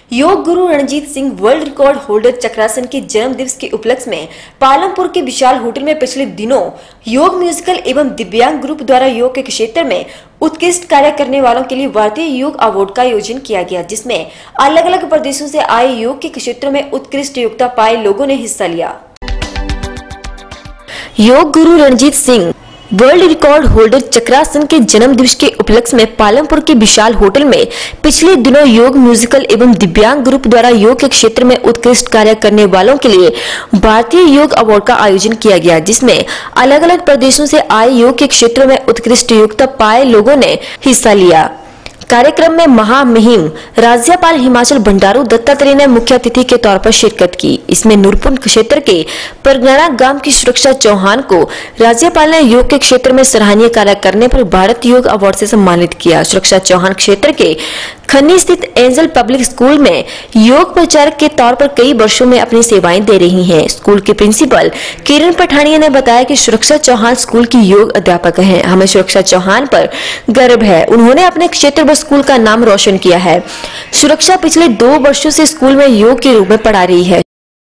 योग गुरु Ranjit Singh world record holder चक्रासन के जन्म दिवस के उपलक्ष्य में पालमपुर के विशाल होटल में पिछले दिनों योग म्यूजिकल एवं दिव्यांग ग्रुप द्वारा योग के क्षेत्र में उत्कृष्ट कार्य करने वालों के लिए भारतीय योग अवार्ड का आयोजन किया गया, जिसमें अलग अलग प्रदेशों से आए योग के क्षेत्र में उत्कृष्ट योग्यता पाए लोगों ने हिस्सा लिया। योग गुरु Ranjit Singh world record holder चक्रासन के जन्म दिवस के उपलक्ष्य में पालमपुर के विशाल होटल में पिछले दिनों योग म्यूजिकल एवं दिव्यांग ग्रुप द्वारा योग के क्षेत्र में उत्कृष्ट कार्य करने वालों के लिए भारतीय योग अवार्ड का आयोजन किया गया, जिसमें अलग अलग प्रदेशों से आए योग के क्षेत्र में उत्कृष्ट योग्यता पाए लोगों ने हिस्सा लिया। कार्यक्रम में महामहिम राज्यपाल हिमाचल बंडारू दत्तात्रेय ने मुख्य अतिथि के तौर पर शिरकत की। इसमें नूरपुर क्षेत्र के परगना गांव की सुरक्षा चौहान को राज्यपाल ने योग के क्षेत्र में सराहनीय कार्य करने पर भारत योग अवार्ड से सम्मानित किया। सुरक्षा चौहान क्षेत्र के खन्नी स्थित एंजल पब्लिक स्कूल में योग प्रचारक के तौर पर कई वर्षों में अपनी सेवाएं दे रही हैं। स्कूल के प्रिंसिपल किरण पठानिया ने बताया कि सुरक्षा चौहान स्कूल की योग अध्यापक हैं। हमें सुरक्षा चौहान पर गर्व है, उन्होंने अपने क्षेत्र व स्कूल का नाम रोशन किया है। सुरक्षा पिछले 2 वर्षों से स्कूल में योग के रूप में पढ़ा रही है।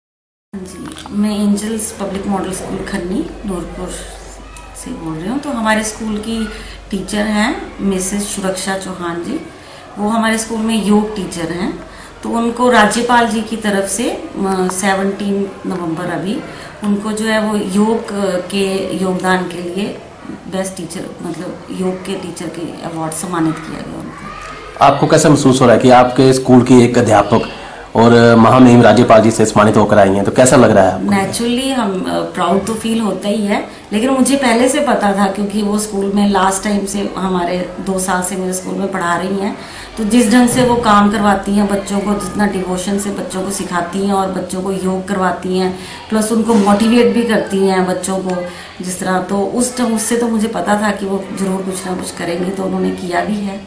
मैं Angels public model school Khanni Noorpur से बोल रही हूँ। तो हमारे स्कूल की टीचर हैं मिसेस सुरक्षा चौहान जी, वो हमारे स्कूल में योग टीचर हैं। तो उनको राज्यपाल जी की तरफ से 17 नवंबर अभी उनको जो है वो योग के योगदान के लिए बेस्ट टीचर मतलब योग के टीचर के अवार्ड सम्मानित किया गया उनको। आपको कैसा महसूस हो रहा है कि आपके स्कूल की एक अध्यापक और महामहिम राज्यपाल जी से सम्मानित होकर आई हैं, तो कैसा लग रहा है? नेचुरली हम प्राउड तो फील होता ही है, लेकिन मुझे पहले से पता था क्योंकि वो स्कूल में लास्ट टाइम से हमारे 2 साल से मेरे स्कूल में पढ़ा रही हैं। तो जिस ढंग से वो काम करवाती हैं बच्चों को, जितना डिवोशन से बच्चों को सिखाती हैं और बच्चों को योग करवाती हैं, प्लस उनको मोटिवेट भी करती हैं बच्चों को जिस तरह, तो उससे तो मुझे पता था कि वो जरूर कुछ ना कुछ करेंगी, तो उन्होंने किया भी है।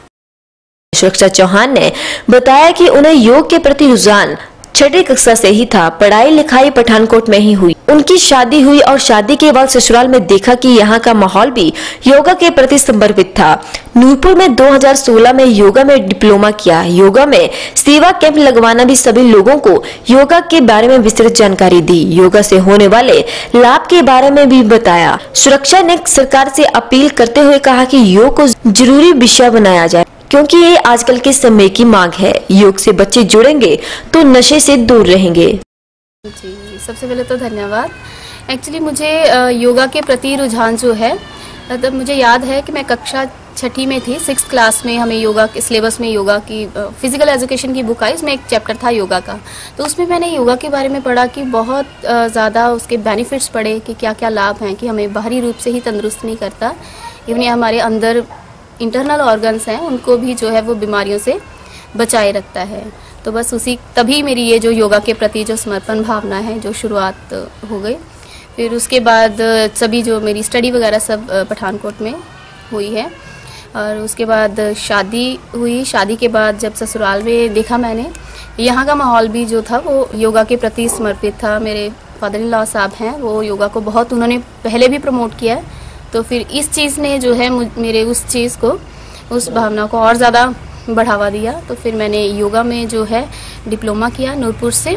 सुरक्षा चौहान ने बताया कि उन्हें योग के प्रति रुझान 6ठी कक्षा से ही था। पढ़ाई लिखाई पठानकोट में ही हुई, उनकी शादी हुई और शादी के बाद ससुराल में देखा कि यहाँ का माहौल भी योगा के प्रति समर्पित था। नूरपुर में 2016 में योगा में डिप्लोमा किया। योगा में सेवा कैंप लगवाना भी सभी लोगों को योगा के बारे में विस्तृत जानकारी दी। योगा से होने वाले लाभ के बारे में भी बताया। सुरक्षा ने सरकार से अपील करते हुए कहा कि योग को जरूरी विषय बनाया जाए, क्योंकि ये आजकल के समय की मांग है। योग से बच्चे जुड़ेंगे तो नशे से दूर रहेंगे। जी, सबसे पहले तो धन्यवाद। एक्चुअली मुझे योगा के प्रति रुझान जो है, तब मुझे याद है कि मैं कक्षा 6ठी में थी, 6th क्लास में हमें योगा के सिलेबस में योगा की फिजिकल एजुकेशन की बुक आई, उसमें एक चैप्टर था योगा का। तो उसमें मैंने योगा के बारे में पढ़ा कि बहुत ज़्यादा उसके बेनिफिट्स पढ़े कि क्या क्या लाभ हैं, कि हमें बाहरी रूप से ही तंदुरुस्त नहीं करता, इवन हमारे अंदर इंटरनल ऑर्गन्स हैं उनको भी जो है वो बीमारियों से बचाए रखता है। तो बस तभी मेरी ये जो योगा के प्रति जो समर्पण भावना है जो शुरुआत हो गई। फिर उसके बाद सभी जो मेरी स्टडी वगैरह सब पठानकोट में हुई है, और उसके बाद शादी हुई। शादी के बाद जब ससुराल में देखा मैंने, यहाँ का माहौल भी जो था वो योगा के प्रति समर्पित था। मेरे फादर इन लॉ साहब हैं, वो योगा को बहुत उन्होंने पहले भी प्रमोट किया है। तो फिर इस चीज़ ने जो है मेरे उस चीज़ को, उस भावना को और ज़्यादा बढ़ावा दिया। तो फिर मैंने योगा में जो है डिप्लोमा किया नूरपुर से,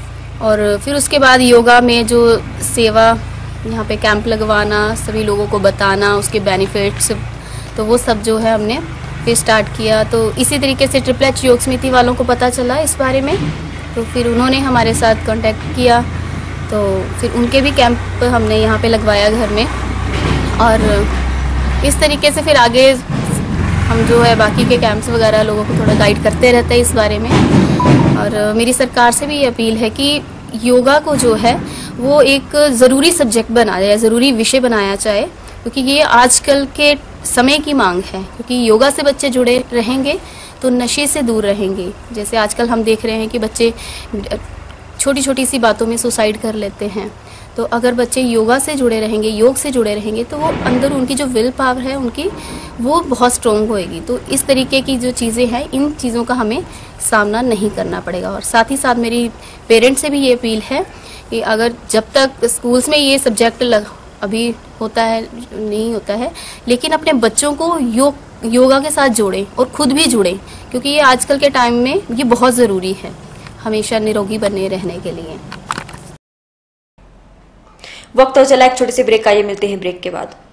और फिर उसके बाद योगा में जो सेवा यहाँ पे कैंप लगवाना, सभी लोगों को बताना उसके बेनिफिट्स, तो वो सब जो है हमने फिर स्टार्ट किया। तो इसी तरीके से HHH योग समिति वालों को पता चला इस बारे में, तो फिर उन्होंने हमारे साथ कांटेक्ट किया। तो फिर उनके भी कैंप हमने यहाँ पे लगवाया घर में, और इस तरीके से फिर आगे हम जो है बाकी के कैंप्स वगैरह लोगों को थोड़ा गाइड करते रहते हैं इस बारे में। और मेरी सरकार से भी ये अपील है कि योगा को जो है वो एक ज़रूरी सब्जेक्ट बनाया जाए, ज़रूरी विषय बनाया जाए, क्योंकि ये आजकल के समय की मांग है। क्योंकि योगा से बच्चे जुड़े रहेंगे तो नशे से दूर रहेंगे। जैसे आजकल हम देख रहे हैं कि बच्चे छोटी छोटी सी बातों में सुसाइड कर लेते हैं। तो अगर बच्चे योगा से जुड़े रहेंगे, योग से जुड़े रहेंगे, तो वो अंदर उनकी जो विल पावर है उनकी वो बहुत स्ट्रॉन्ग होएगी। तो इस तरीके की जो चीज़ें हैं, इन चीज़ों का हमें सामना नहीं करना पड़ेगा। और साथ ही साथ मेरी पेरेंट्स से भी ये अपील है कि अगर जब तक स्कूल्स में ये सब्जेक्ट अभी होता है नहीं होता है, लेकिन अपने बच्चों को योगा के साथ जोड़ें और खुद भी जुड़ें, क्योंकि ये आजकल के टाइम में ये बहुत ज़रूरी है हमेशा निरोगी बने रहने के लिए। वक्त हो चला एक छोटे से ब्रेक का, ये मिलते हैं ब्रेक के बाद।